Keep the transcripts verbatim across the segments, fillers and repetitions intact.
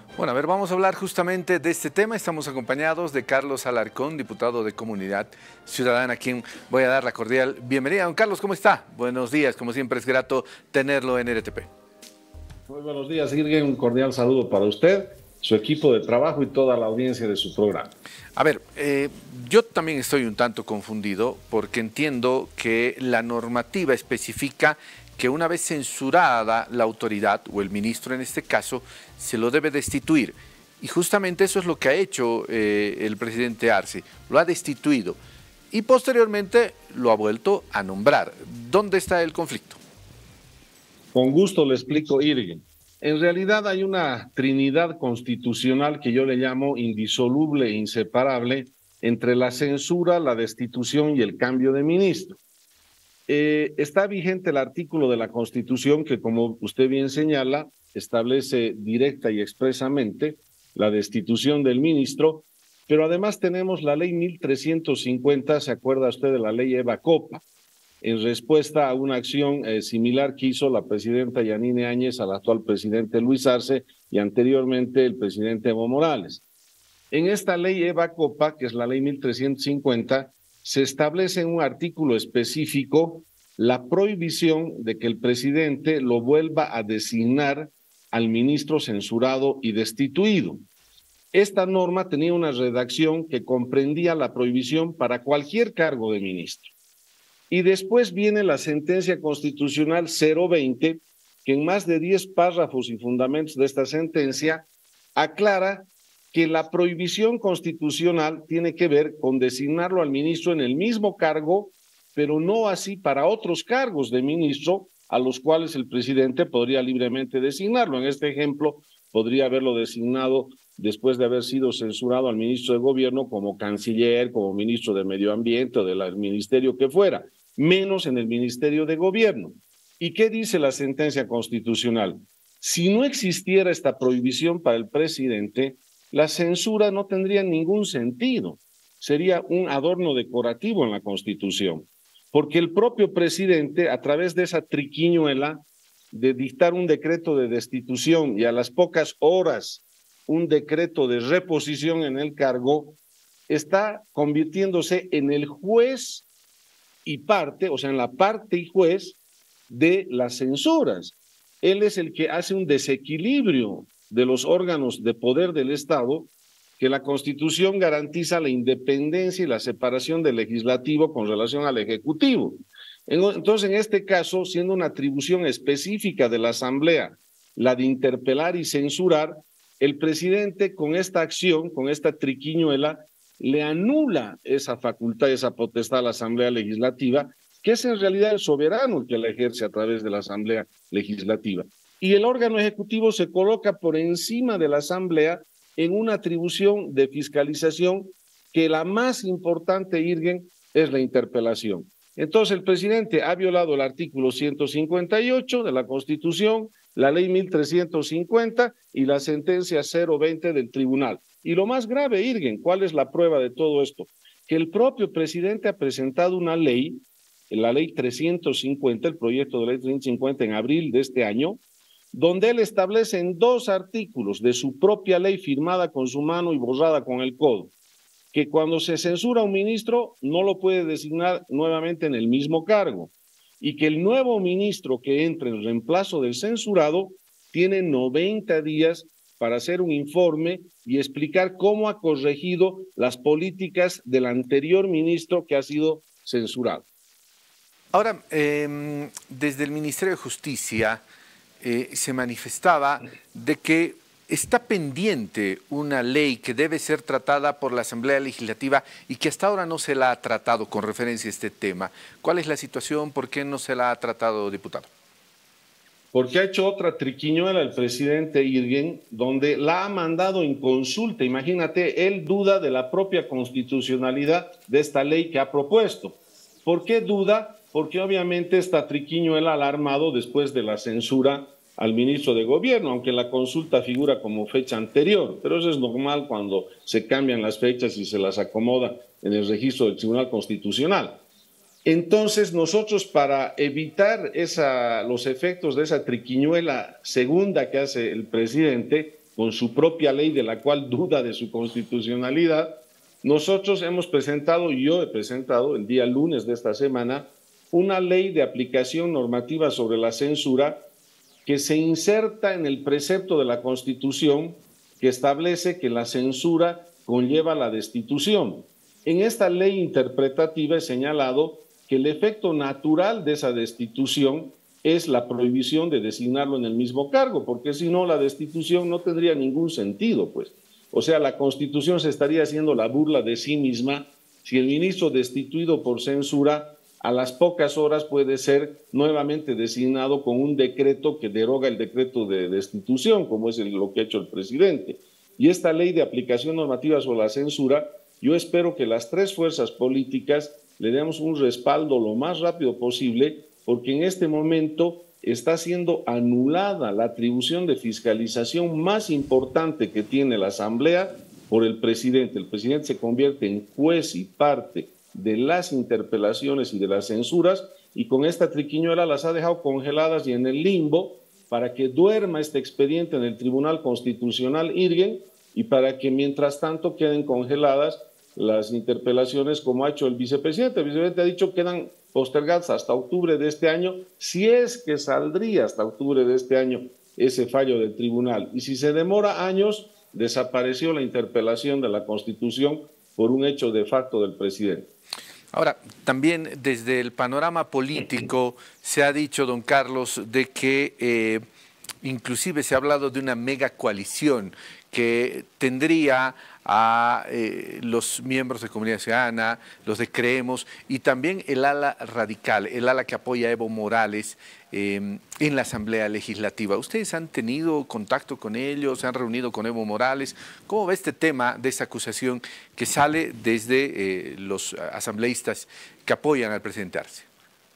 Bueno, a ver, vamos a hablar justamente de este tema. Estamos acompañados de Carlos Alarcón, diputado de Comunidad Ciudadana, a quien voy a dar la cordial bienvenida. Don Carlos, ¿cómo está? Buenos días, como siempre es grato tenerlo en R T P. Muy buenos días, Irgen. Un cordial saludo para usted, su equipo de trabajo y toda la audiencia de su programa. A ver, eh, yo también estoy un tanto confundido porque entiendo que la normativa especifica que una vez censurada la autoridad, o el ministro en este caso, se lo debe destituir. Y justamente eso es lo que ha hecho eh, el presidente Arce, lo ha destituido y posteriormente lo ha vuelto a nombrar. ¿Dónde está el conflicto? Con gusto le explico, Irgen. En realidad hay una trinidad constitucional que yo le llamo indisoluble e inseparable entre la censura, la destitución y el cambio de ministro. Eh, está vigente el artículo de la Constitución que, como usted bien señala, establece directa y expresamente la destitución del ministro, pero además tenemos la ley mil trescientos cincuenta, ¿se acuerda usted de la ley Eva Copa? En respuesta a una acción eh, similar que hizo la presidenta Yanine Áñez al actual presidente Luis Arce y anteriormente el presidente Evo Morales. En esta ley Eva Copa, que es la ley mil trescientos cincuenta, se establece en un artículo específico la prohibición de que el presidente lo vuelva a designar al ministro censurado y destituido. Esta norma tenía una redacción que comprendía la prohibición para cualquier cargo de ministro. Y después viene la sentencia constitucional cero veinte, que en más de diez párrafos y fundamentos de esta sentencia aclara que la prohibición constitucional tiene que ver con designarlo al ministro en el mismo cargo, pero no así para otros cargos de ministro a los cuales el presidente podría libremente designarlo. En este ejemplo, podría haberlo designado después de haber sido censurado al ministro de Gobierno como canciller, como ministro de Medio Ambiente o del ministerio que fuera, menos en el Ministerio de Gobierno. ¿Y qué dice la sentencia constitucional? Si no existiera esta prohibición para el presidente, la censura no tendría ningún sentido, sería un adorno decorativo en la Constitución, porque el propio presidente, a través de esa triquiñuela de dictar un decreto de destitución y a las pocas horas un decreto de reposición en el cargo, está convirtiéndose en el juez y parte, o sea, en la parte y juez de las censuras. Él es el que hace un desequilibrio de los órganos de poder del Estado, que la Constitución garantiza la independencia y la separación del legislativo con relación al ejecutivo. Entonces, en este caso, siendo una atribución específica de la Asamblea, la de interpelar y censurar, el presidente con esta acción, con esta triquiñuela, le anula esa facultad, esa potestad a la Asamblea Legislativa, que es en realidad el soberano el que la ejerce a través de la Asamblea Legislativa. Y el órgano ejecutivo se coloca por encima de la Asamblea en una atribución de fiscalización que la más importante, Irgen, es la interpelación. Entonces el presidente ha violado el artículo ciento cincuenta y ocho de la Constitución, la ley mil trescientos cincuenta y la sentencia cero veinte del tribunal. Y lo más grave, Irgen, ¿cuál es la prueba de todo esto? Que el propio presidente ha presentado una ley, la ley trescientos cincuenta, el proyecto de ley trescientos cincuenta en abril de este año, donde él establece en dos artículos de su propia ley firmada con su mano y borrada con el codo, que cuando se censura a un ministro no lo puede designar nuevamente en el mismo cargo y que el nuevo ministro que entre en reemplazo del censurado tiene noventa días para hacer un informe y explicar cómo ha corregido las políticas del anterior ministro que ha sido censurado. Ahora, eh, desde el Ministerio de Justicia eh, se manifestaba de que está pendiente una ley que debe ser tratada por la Asamblea Legislativa y que hasta ahora no se la ha tratado con referencia a este tema. ¿Cuál es la situación? ¿Por qué no se la ha tratado, diputado? Porque ha hecho otra triquiñuela el presidente Irgen, donde la ha mandado en consulta. Imagínate, él duda de la propia constitucionalidad de esta ley que ha propuesto. ¿Por qué duda? Porque obviamente esta triquiñuela la ha armado después de la censura al ministro de Gobierno, aunque la consulta figura como fecha anterior, pero eso es normal cuando se cambian las fechas y se las acomoda en el registro del Tribunal Constitucional. Entonces nosotros, para evitar esa, los efectos de esa triquiñuela segunda que hace el presidente, con su propia ley de la cual duda de su constitucionalidad, nosotros hemos presentado, yo he presentado el día lunes de esta semana, una ley de aplicación normativa sobre la censura que se inserta en el precepto de la Constitución que establece que la censura conlleva la destitución. En esta ley interpretativa he señalado que el efecto natural de esa destitución es la prohibición de designarlo en el mismo cargo, porque si no, la destitución no tendría ningún sentido, pues. O sea, la Constitución se estaría haciendo la burla de sí misma si el ministro destituido por censura a las pocas horas puede ser nuevamente designado con un decreto que deroga el decreto de destitución, como es lo que ha hecho el presidente. Y esta ley de aplicación normativa sobre la censura, yo espero que las tres fuerzas políticas le demos un respaldo lo más rápido posible, porque en este momento está siendo anulada la atribución de fiscalización más importante que tiene la Asamblea por el presidente. El presidente se convierte en juez y parte de las interpelaciones y de las censuras, y con esta triquiñuela las ha dejado congeladas y en el limbo para que duerma este expediente en el Tribunal Constitucional, Irgen, y para que mientras tanto queden congeladas las interpelaciones como ha hecho el vicepresidente. El vicepresidente ha dicho que quedan postergadas hasta octubre de este año, si es que saldría hasta octubre de este año ese fallo del tribunal. Y si se demora años, desapareció la interpelación de la Constitución por un hecho de facto del presidente. Ahora, también desde el panorama político se ha dicho, don Carlos, de que eh, inclusive se ha hablado de una mega coalición que tendría a eh, los miembros de Comunidad Ciudadana, los de Creemos y también el ala radical, el ala que apoya a Evo Morales eh, en la Asamblea Legislativa. ¿Ustedes han tenido contacto con ellos? ¿Se han reunido con Evo Morales? ¿Cómo ve este tema de esta acusación que sale desde eh, los asambleístas que apoyan al presidente Arce?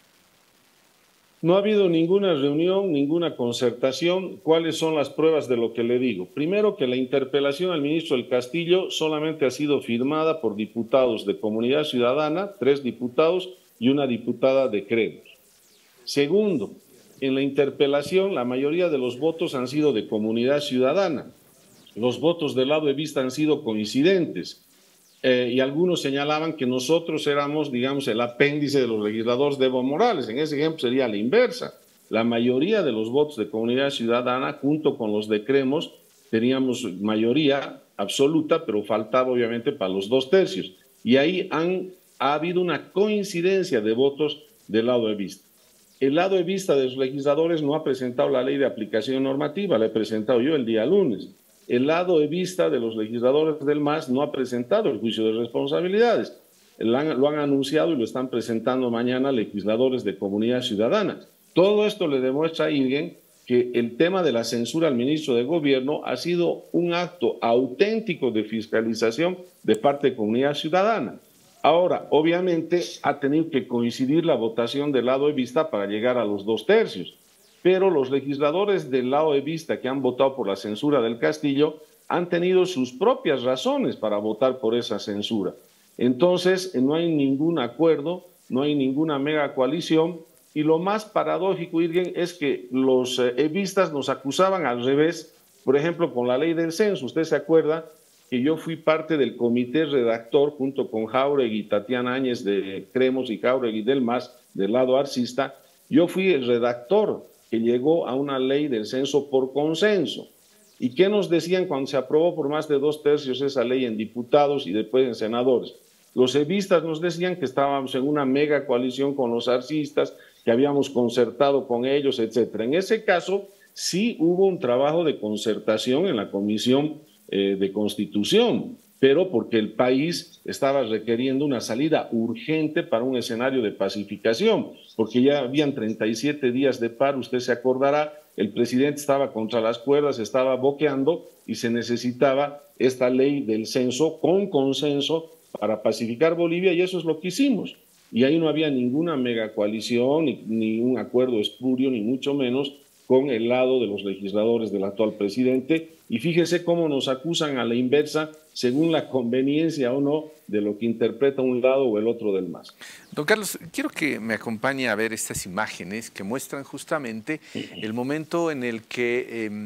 No ha habido ninguna reunión, ninguna concertación. ¿Cuáles son las pruebas de lo que le digo? Primero, que la interpelación al ministro del Castillo solamente ha sido firmada por diputados de Comunidad Ciudadana, tres diputados y una diputada de Creemos. Segundo, en la interpelación la mayoría de los votos han sido de Comunidad Ciudadana. Los votos del lado evista han sido coincidentes. Eh, y algunos señalaban que nosotros éramos, digamos, el apéndice de los legisladores de Evo Morales. En ese ejemplo sería la inversa. La mayoría de los votos de Comunidad Ciudadana, junto con los de Creemos, teníamos mayoría absoluta, pero faltaba obviamente para los dos tercios. Y ahí han, ha habido una coincidencia de votos del lado evista. El lado evista de los legisladores no ha presentado la ley de aplicación normativa, la he presentado yo el día lunes. El lado evista de los legisladores del M A S no ha presentado el juicio de responsabilidades. Lo han, lo han anunciado y lo están presentando mañana legisladores de Comunidad Ciudadana. Todo esto le demuestra a Irgen que el tema de la censura al ministro de Gobierno ha sido un acto auténtico de fiscalización de parte de Comunidad Ciudadana. Ahora, obviamente, ha tenido que coincidir la votación del lado evista para llegar a los dos tercios. Pero los legisladores del lado evista que han votado por la censura del Castillo han tenido sus propias razones para votar por esa censura. Entonces, no hay ningún acuerdo, no hay ninguna mega coalición, y lo más paradójico, Irgen, es que los evistas nos acusaban al revés, por ejemplo, con la ley del censo. Usted se acuerda que yo fui parte del comité redactor junto con Jáuregui y Tatiana Áñez de Creemos y Jáuregui del M A S, del lado arcista. Yo fui el redactor que llegó a una ley del censo por consenso. ¿Y qué nos decían cuando se aprobó por más de dos tercios esa ley en diputados y después en senadores? Los evistas nos decían que estábamos en una mega coalición con los arcistas, que habíamos concertado con ellos, etcétera. En ese caso, sí hubo un trabajo de concertación en la Comisión eh, de Constitución, pero porque el país estaba requiriendo una salida urgente para un escenario de pacificación, porque ya habían treinta y siete días de paro, usted se acordará, el presidente estaba contra las cuerdas, estaba boqueando y se necesitaba esta ley del censo con consenso para pacificar Bolivia, y eso es lo que hicimos. Y ahí no había ninguna mega coalición, ni, ni un acuerdo espurio, ni mucho menos con el lado de los legisladores del actual presidente. Y fíjese cómo nos acusan a la inversa, según la conveniencia o no de lo que interpreta un lado o el otro del M A S. Don Carlos, quiero que me acompañe a ver estas imágenes que muestran justamente el momento en el que eh,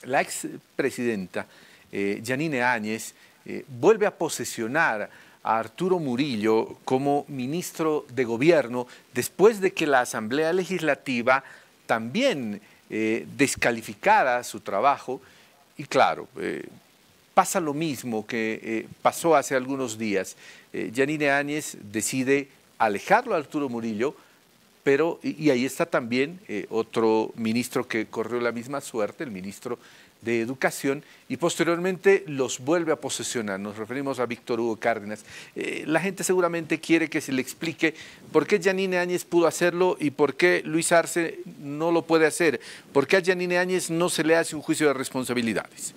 la expresidenta eh, Yanine Áñez eh, vuelve a posesionar a Arturo Murillo como ministro de Gobierno después de que la Asamblea Legislativa también eh, descalificara su trabajo. Y claro, eh, pasa lo mismo que eh, pasó hace algunos días. Eh, Yanine Áñez decide alejarlo a Arturo Murillo, pero, y, y ahí está también eh, otro ministro que corrió la misma suerte, el ministro de Educación, y posteriormente los vuelve a posesionar. Nos referimos a Víctor Hugo Cárdenas. Eh, la gente seguramente quiere que se le explique por qué Yanine Áñez pudo hacerlo y por qué Luis Arce no lo puede hacer. ¿Por qué a Yanine Áñez no se le hace un juicio de responsabilidades?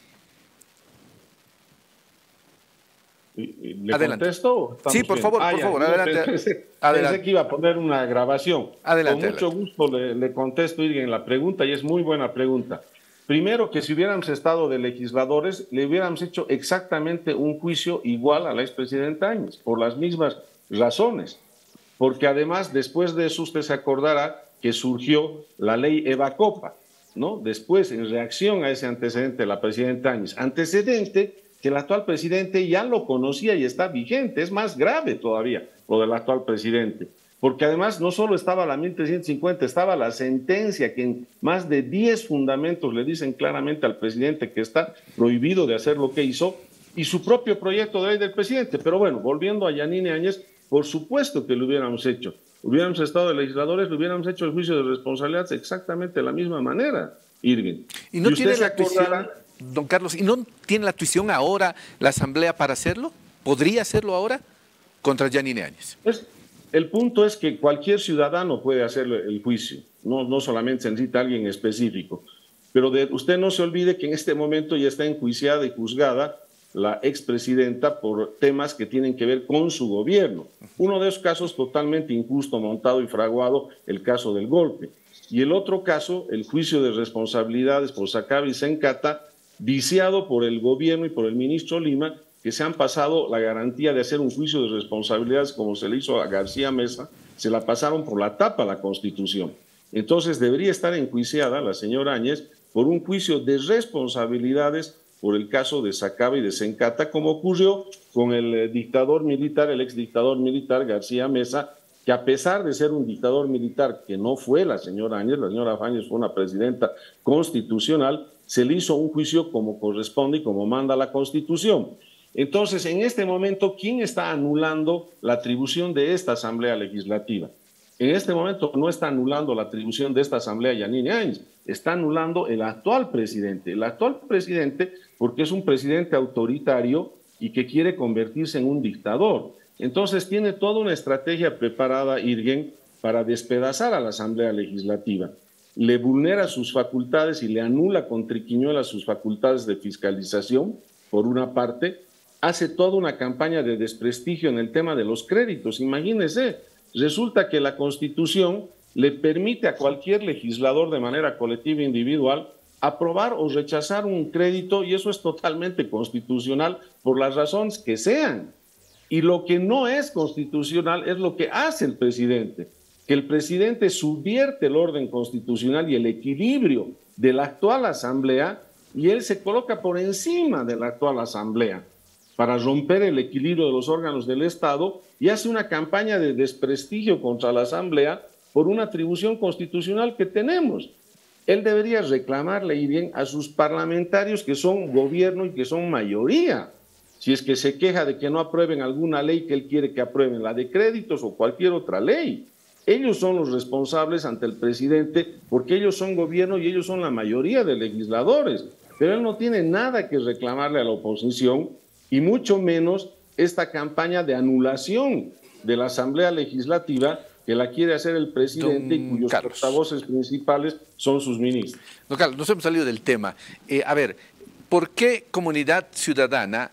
¿Le adelante. Contesto? Sí, por favor, ah, por ya, favor, adelante. Pensé, adelante. Pensé que iba a poner una grabación. Adelante. Con mucho adelante. gusto le, le contesto, Irgen, la pregunta, y es muy buena pregunta. Primero, que si hubiéramos estado de legisladores, le hubiéramos hecho exactamente un juicio igual a la expresidenta Áñez, por las mismas razones. Porque además, después de eso, usted se acordará que surgió la ley Evacopa, ¿no? Después, en reacción a ese antecedente de la presidenta Áñez, antecedente que el actual presidente ya lo conocía y está vigente, es más grave todavía lo del actual presidente. Porque además no solo estaba la mil trescientos cincuenta, estaba la sentencia que en más de diez fundamentos le dicen claramente al presidente que está prohibido de hacer lo que hizo, y su propio proyecto de ley del presidente. Pero bueno, volviendo a Yanine Áñez, por supuesto que lo hubiéramos hecho. Hubiéramos estado de legisladores, lo hubiéramos hecho el juicio de responsabilidades exactamente de la misma manera, Irving. ¿Y no y tiene la acordará... tuición, don Carlos, y no tiene la tuición ahora la Asamblea para hacerlo? ¿Podría hacerlo ahora contra Yanine Áñez? Es... El punto es que cualquier ciudadano puede hacer el juicio, no, no solamente se necesita alguien específico. Pero de, usted no se olvide que en este momento ya está enjuiciada y juzgada la expresidenta por temas que tienen que ver con su gobierno. Uno de esos casos totalmente injusto, montado y fraguado, el caso del golpe. Y el otro caso, el juicio de responsabilidades por Sacaba y Sencata, viciado por el gobierno y por el ministro Lima, que se han pasado la garantía de hacer un juicio de responsabilidades como se le hizo a García Mesa, se la pasaron por la tapa a la Constitución. Entonces debería estar enjuiciada la señora Áñez por un juicio de responsabilidades por el caso de Sacaba y de Sencata, como ocurrió con el dictador militar, el exdictador militar García Mesa, que a pesar de ser un dictador militar, que no fue la señora Áñez, la señora Áñez fue una presidenta constitucional, se le hizo un juicio como corresponde y como manda la Constitución. Entonces, en este momento, ¿quién está anulando la atribución de esta Asamblea Legislativa? En este momento no está anulando la atribución de esta Asamblea Yanine Áñez, está anulando el actual presidente. El actual presidente, porque es un presidente autoritario y que quiere convertirse en un dictador. Entonces, tiene toda una estrategia preparada, Irgen, para despedazar a la Asamblea Legislativa. Le vulnera sus facultades y le anula con triquiñuelas sus facultades de fiscalización, por una parte. Hace toda una campaña de desprestigio en el tema de los créditos. Imagínense, resulta que la Constitución le permite a cualquier legislador de manera colectiva e individual aprobar o rechazar un crédito, y eso es totalmente constitucional por las razones que sean. Y lo que no es constitucional es lo que hace el presidente, que el presidente subvierte el orden constitucional y el equilibrio de la actual Asamblea, y él se coloca por encima de la actual Asamblea para romper el equilibrio de los órganos del Estado, y hace una campaña de desprestigio contra la Asamblea por una atribución constitucional que tenemos. Él debería reclamarle y bien a sus parlamentarios que son gobierno y que son mayoría. Si es que se queja de que no aprueben alguna ley que él quiere que aprueben, la de créditos o cualquier otra ley. Ellos son los responsables ante el presidente porque ellos son gobierno y ellos son la mayoría de legisladores. Pero él no tiene nada que reclamarle a la oposición, y mucho menos esta campaña de anulación de la Asamblea Legislativa que la quiere hacer el presidente y cuyos portavoces principales son sus ministros. Don Carlos, nos hemos salido del tema. Eh, a ver, ¿por qué Comunidad Ciudadana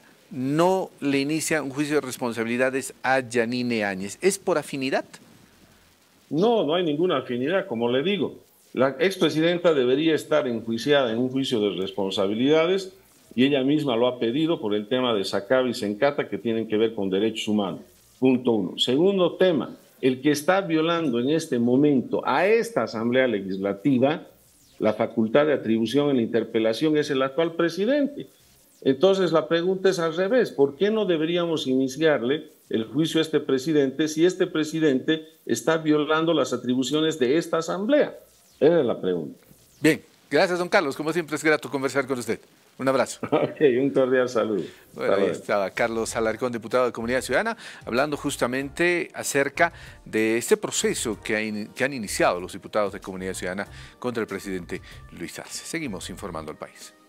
no le inicia un juicio de responsabilidades a Yanine Áñez? ¿Es por afinidad? No, no hay ninguna afinidad, como le digo. La expresidenta debería estar enjuiciada en un juicio de responsabilidades, y ella misma lo ha pedido por el tema de Sacaba y Sencata, que tienen que ver con derechos humanos. Punto uno. Segundo tema, el que está violando en este momento a esta Asamblea Legislativa la facultad de atribución en la interpelación es el actual presidente. Entonces la pregunta es al revés, ¿por qué no deberíamos iniciarle el juicio a este presidente si este presidente está violando las atribuciones de esta asamblea? Esa es la pregunta. Bien, gracias don Carlos, como siempre es grato conversar con usted. Un abrazo. Ok, un cordial saludo. Bueno, ahí estaba Carlos Alarcón, diputado de Comunidad Ciudadana, hablando justamente acerca de este proceso que, ha que han iniciado los diputados de Comunidad Ciudadana contra el presidente Luis Arce. Seguimos informando al país.